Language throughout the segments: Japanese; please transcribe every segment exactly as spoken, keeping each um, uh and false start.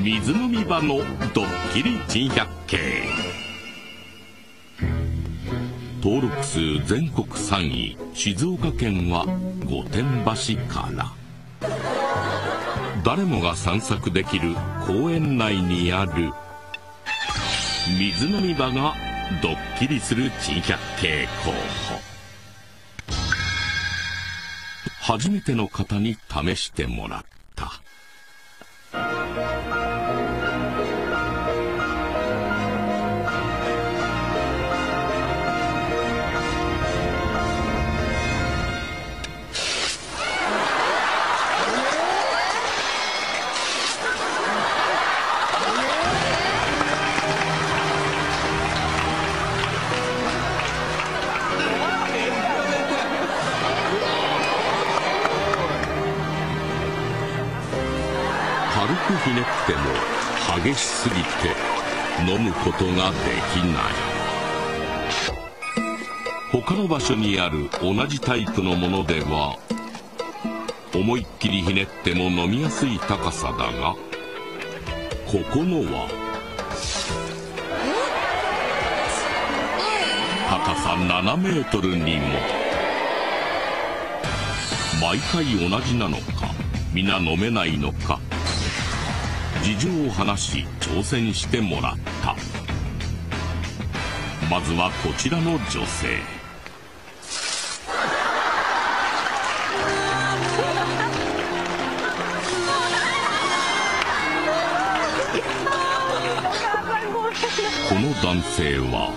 水飲み場のドッキリ珍百景。登録数全国さんい、静岡県は御殿場市から。誰もが散策できる公園内にある水飲み場がドッキリする珍百景候補。初めての方に試してもらった。軽くひねっても激しすぎて飲むことができない。他の場所にある同じタイプのものでは思いっきりひねっても飲みやすい高さだが、ここのは高さななメートルにも。毎回同じなのか、皆飲めないのか、事情を話し挑戦してもらった。まずはこちらの女性。この男性は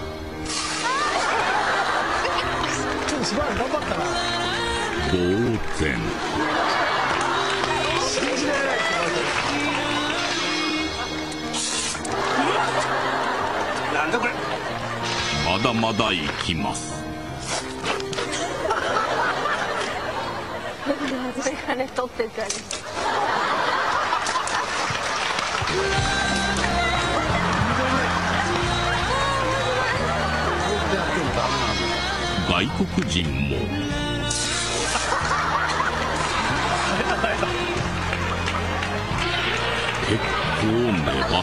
呆然。まだまだ行きます。外国人も結構粘った。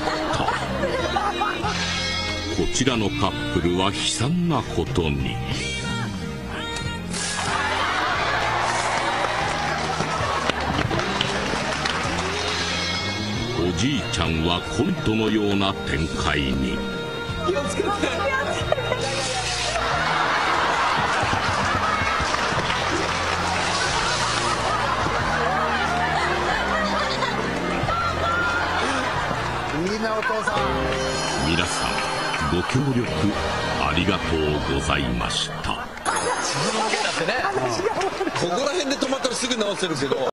こちらのカップルは悲惨なことに。おじいちゃんはコントのような展開に。気をつけて。いいなお父さん。皆さんご協力ありがとうございました。ここら辺で止まったらすぐ直せるけど。